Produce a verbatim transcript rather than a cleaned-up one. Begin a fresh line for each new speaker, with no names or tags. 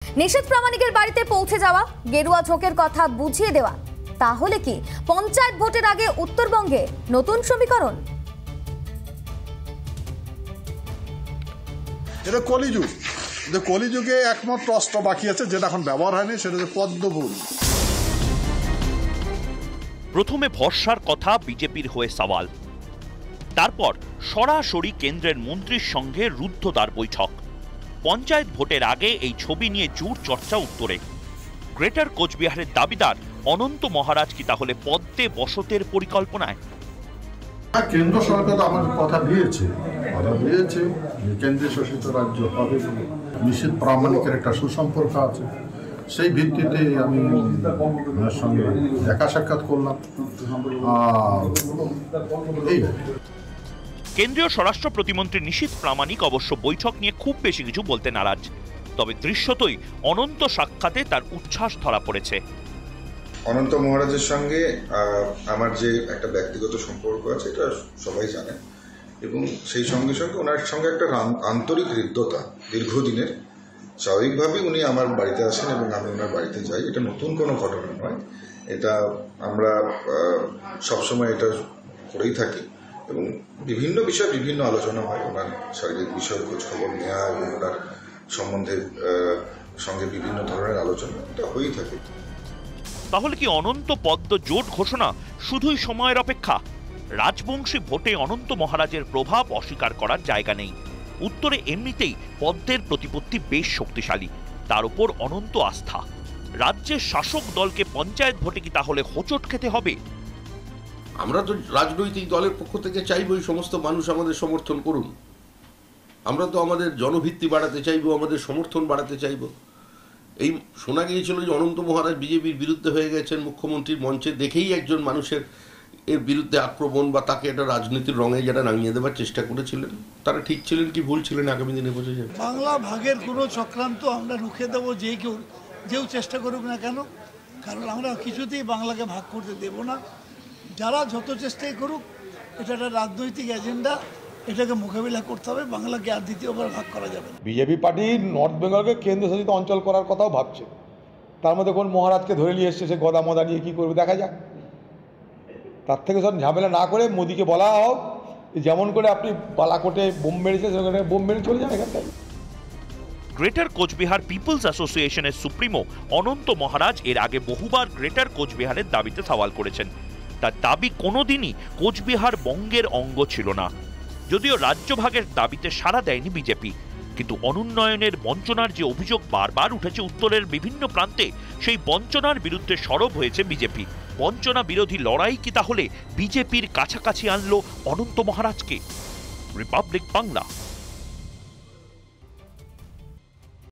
নিশীথ প্রামাণিকের বাড়িতে পৌঁছে যাওয়া, গেরুয়া ঝোঁকের কথা বুঝিয়ে দেওয়া, তাহলে কি পঞ্চায়েত ভোটের আগে উত্তরবঙ্গে নতুন সমীকরণ?
এটা কলিযুগ, যে কলিযুগে একমাত্র অস্ত্র বাকি আছে যেটা এখন ব্যবহার হয়নি, সেটা হচ্ছে পদ্মফুল।
প্রথমে ভরসার কথা বিজেপির হয়ে সওয়াল, তারপর সরাসরি কেন্দ্রের মন্ত্রীর সঙ্গে রুদ্ধদ্বার বৈঠক। পঞ্চায়েত ভোটের আগে এই ছবি নিয়ে জোর চর্চা উত্তরে। গ্রেটার কোচবিহারের দাবিদার অনন্ত মহারাজ কি তাহলে পদ্মে বসতের পরিকল্পনায়?
কেন্দ্র সরকার আমাদের কথা দিয়েছে কথা দিয়েছে যে কেন্দ্রীয় শাসিত রাজ্য হবে। নিশীথ প্রামাণিকের একটা সুসম্পর্ক আছে, সেই ভিত্তিতে আমি ওনার সঙ্গে দেখা সাক্ষাৎ করলাম। এই
কেন্দ্রীয় স্বরাষ্ট্র প্রতিমন্ত্রী নিশীথ প্রামাণিক অবশ্য বৈঠক নিয়ে খুব বেশি কিছু বলতে নারাজ, তবে দৃশ্যতই অনন্ত সাক্ষাতে তার উচ্ছ্বাস ধরা পড়েছে।
অনন্ত মহারাজের সঙ্গে আমার যে একটা ব্যক্তিগত সম্পর্ক আছে এটা সবাই জানে, এবং সেই সঙ্গে সঙ্গে ওনার সঙ্গে একটা আন্তরিক হৃদ্যতা দীর্ঘদিনের। স্বাভাবিকভাবেই উনি আমার বাড়িতে আসেন এবং আমি ওনার বাড়িতে যাই, এটা নতুন কোনো ঘটনা নয়, এটা আমরা সবসময় এটা করেই থাকি এবং বিভিন্ন বিষয়ে বিভিন্ন আলোচনা হয়। ওনার শারীরিক বিষয়ের খোঁজ খবর নেওয়া এবং ওনার সম্বন্ধে সঙ্গে বিভিন্ন ধরনের আলোচনা এটা হয়েই থাকে।
তাহলে কি অনন্ত পদ্ম জোট ঘোষণা শুধুই সময়ের অপেক্ষা? রাজবংশী ভোটে অনন্ত মহারাজের প্রভাব অস্বীকার করার জায়গা নেই। উত্তরে এমনিতেই পদ্মের প্রতিপত্তি বেশ শক্তিশালী, তার উপর অনন্ত আস্থা। রাজ্যের শাসক দলকে পঞ্চায়েত ভোটে কি তাহলে হোঁচট খেতে হবে?
আমরা তো রাজনৈতিক দলের পক্ষ থেকে চাইবো এই সমস্ত মানুষ আমাদের সমর্থন করুন। আমরা তো আমাদের জনভিত্তি বাড়াতে চাইবো, আমাদের সমর্থন বাড়াতে চাইবো। এই শোনা গিয়েছিল যে অনন্ত মহারাজ বিজেপির বিরুদ্ধে হয়ে গেছেন, মুখ্যমন্ত্রীর মঞ্চে দেখেই একজন মানুষের এর বিরুদ্ধে আক্রমণ বা তাকে একটা রাজনীতির রঙে যেটা নামিয়ে দেওয়ার চেষ্টা করেছিলেন। তারা ঠিক ছিলেন কি ভুল ছিলেন আগামী দিনে বোঝা যাবে।
বাংলা ভাগের কোনো চক্রান্ত আমরা রুখে দেবো, যে কেউ যেও চেষ্টা করুক না কেন, কারণ আমরা কিছুতেই বাংলাকে ভাগ করতে দেব না। যারা যত চেষ্টাই করুক, এটা একটা রাজনৈতিক এজেন্ডা, এটাকে মোকাবিলা করতে হবে। বাংলাকে আর দ্বিতীয়বার ভাগ করা যাবে না।
বিজেপি পার্টি নর্থ বেঙ্গলকে কেন্দ্রশাসিত অঞ্চল করার কথাও ভাবছে, তার মধ্যে কোন মহারাজকে ধরে নিয়ে এসছে, সে গদা মদা নিয়ে কী করবে দেখা যাক। তার থেকে সব ঝামেলা না করে মোদিকে বলা হোক যেমন করে আপনি বালাকোটে বোম মেরেছে সেখানে বোম মেরে চলে যান এখান থেকে।
গ্রেটার কোচবিহার পিপলস অ্যাসোসিয়েশনের সুপ্রিমো অনন্ত মহারাজ এর আগে বহুবার গ্রেটার কোচবিহারের দাবিতে সওয়াল করেছেন। তার দাবি কোনোদিনই কোচবিহার বঙ্গের অঙ্গ ছিল না। যদিও রাজ্যভাগের দাবিতে সাড়া দেয়নি বিজেপি, কিন্তু অনুন্নয়নের বঞ্চনার যে অভিযোগ বারবার উঠেছে উত্তরের বিভিন্ন প্রান্তে, সেই বঞ্চনার বিরুদ্ধে সরব হয়েছে বিজেপি। বঞ্চনা বিরোধী লড়াই কি তাহলে বিজেপির কাছাকাছি আনলো অনন্ত মহারাজকে? রিপাবলিক বাংলা।